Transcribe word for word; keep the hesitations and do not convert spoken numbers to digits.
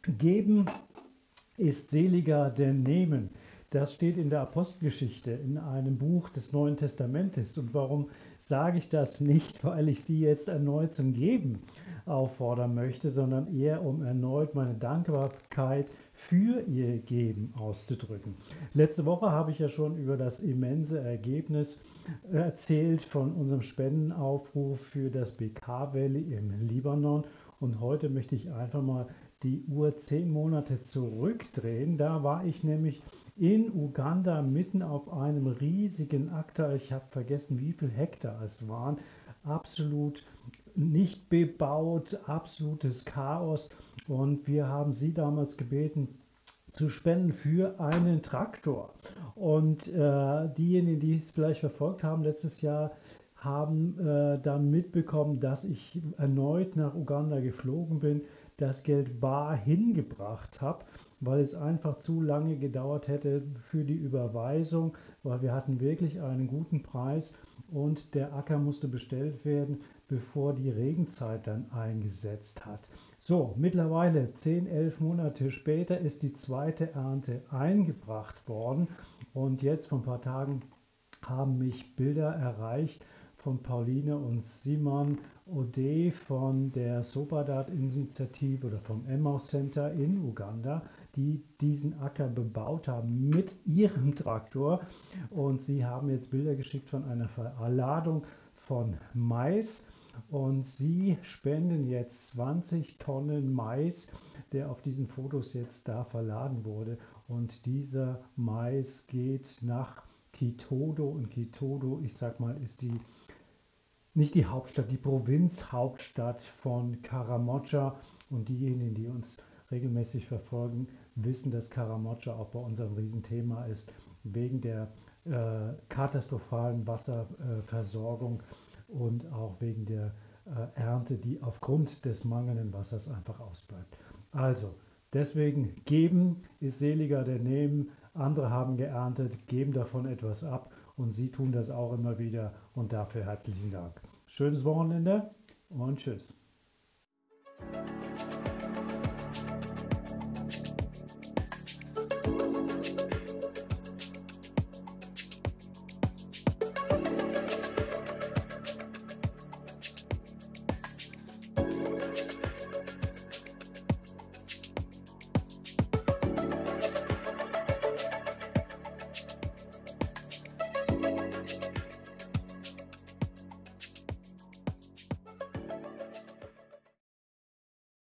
Geben ist seliger denn nehmen. Das steht in der Apostelgeschichte, in einem Buch des Neuen Testamentes. Und warum sage ich das nicht, weil ich Sie jetzt erneut zum Geben auffordern möchte, sondern eher um erneut meine Dankbarkeit für Ihr Geben auszudrücken. Letzte Woche habe ich ja schon über das immense Ergebnis erzählt von unserem Spendenaufruf für das Bekaa Valley im Libanon. Und heute möchte ich einfach mal die Uhr zehn Monate zurückdrehen. Da war ich nämlich in Uganda mitten auf einem riesigen Acker. Ich habe vergessen, wie viel Hektar es waren. Absolut nicht bebaut, absolutes Chaos. Und wir haben Sie damals gebeten, zu spenden für einen Traktor. Und äh, diejenigen, die es vielleicht verfolgt haben letztes Jahr, haben äh, dann mitbekommen, dass ich erneut nach Uganda geflogen bin, das Geld bar hingebracht habe, weil es einfach zu lange gedauert hätte für die Überweisung, weil wir hatten wirklich einen guten Preis und der Acker musste bestellt werden, bevor die Regenzeit dann eingesetzt hat. So, mittlerweile zehn, elf Monate später ist die zweite Ernte eingebracht worden und jetzt vor ein paar Tagen haben mich Bilder erreicht von Pauline und Simon Ode von der Sobadat-Initiative oder vom Emmaus Center in Uganda, die diesen Acker bebaut haben mit ihrem Traktor. Und sie haben jetzt Bilder geschickt von einer Verladung von Mais. Und sie spenden jetzt zwanzig Tonnen Mais, der auf diesen Fotos jetzt da verladen wurde. Und dieser Mais geht nach Kitodo. Und Kitodo, ich sag mal, ist die nicht die Hauptstadt, die Provinzhauptstadt von Karamoja. Und diejenigen, die uns regelmäßig verfolgen, wissen, dass Karamoja auch bei uns ein Riesenthema ist, wegen der äh, katastrophalen Wasserversorgung äh, und auch wegen der äh, Ernte, die aufgrund des mangelnden Wassers einfach ausbleibt. Also, deswegen geben ist seliger denn nehmen. Andere haben geerntet, geben davon etwas ab. Und Sie tun das auch immer wieder und dafür herzlichen Dank. Schönes Wochenende und tschüss.